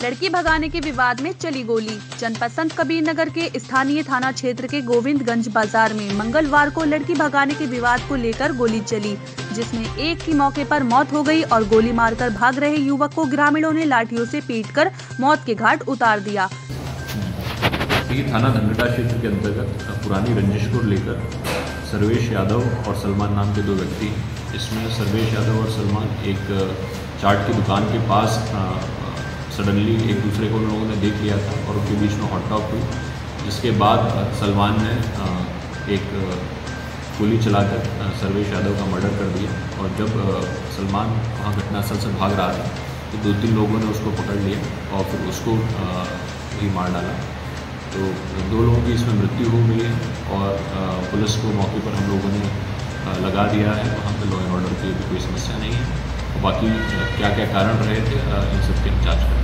लड़की भगाने के विवाद में चली गोली। जनपद संत कबीर नगर के स्थानीय थाना क्षेत्र के गोविंदगंज बाजार में मंगलवार को लड़की भगाने के विवाद को लेकर गोली चली, जिसमें एक की मौके पर मौत हो गई और गोली मारकर भाग रहे युवक को ग्रामीणों ने लाठियों से पीटकर मौत के घाट उतार दिया। थाना धनगटा क्षेत्र के अंतर्गत पुरानी रंजिश को लेकर सर्वेश यादव और सलमान नाम के दो व्यक्ति, इसमें सर्वेश यादव और सलमान एक चाट की दुकान के पास सडनली एक दूसरे को उन लोगों ने देख लिया था और उनके बीच में हॉट टॉक हुई, जिसके बाद सलमान ने एक गोली चलाकर सर्वेश यादव का मर्डर कर दिया। और जब सलमान वहाँ घटनास्थल से भाग रहा था तो 2-3 लोगों ने उसको पकड़ लिया और फिर उसको भी मार डाला। तो 2 लोगों की इसमें मृत्यु हो गई है और पुलिस को मौके पर हम लोगों ने लगा दिया है। वहाँ पर लॉ एंड ऑर्डर की कोई समस्या नहीं है। बाकी क्या क्या कारण रहे थे इन सब की जाँच